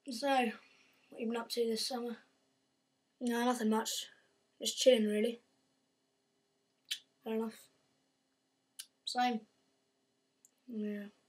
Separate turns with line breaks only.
So, what have you been up to this summer? No, nothing much. Just chilling, really. Fair enough. Same. Yeah.